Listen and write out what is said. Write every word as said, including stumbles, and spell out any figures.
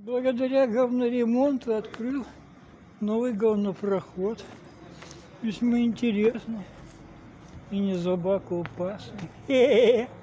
Благодаря говноремонту открыл новый говнопроход. Весьма интересный и не собаку опасный.